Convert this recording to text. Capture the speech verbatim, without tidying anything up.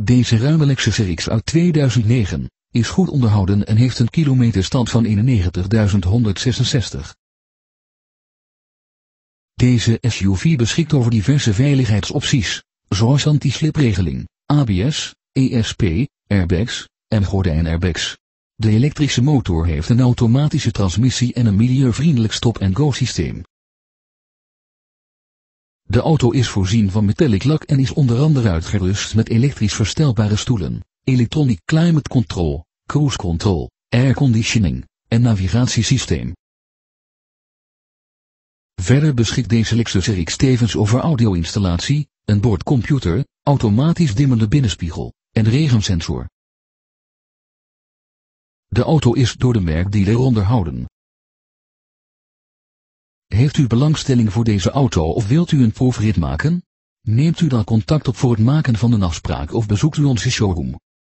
Deze ruime Lexus R X uit tweeduizend negen is goed onderhouden en heeft een kilometerstand van eenennegentigduizend honderdzesenzestig. Deze S U V beschikt over diverse veiligheidsopties, zoals anti-slipregeling, A B S, E S P, airbags en gordijnairbags. De elektrische motor heeft een automatische transmissie en een milieuvriendelijk stop-and-go systeem. De auto is voorzien van metallic lak en is onder andere uitgerust met elektrisch verstelbare stoelen, electronic climate control, cruise control, airconditioning en navigatiesysteem. Verder beschikt deze Lexus R X tevens over audio-installatie, een boordcomputer, automatisch dimmende binnenspiegel en regensensor. De auto is door de merkdealer onderhouden. Heeft u belangstelling voor deze auto of wilt u een proefrit maken? Neemt u dan contact op voor het maken van een afspraak of bezoekt u onze showroom.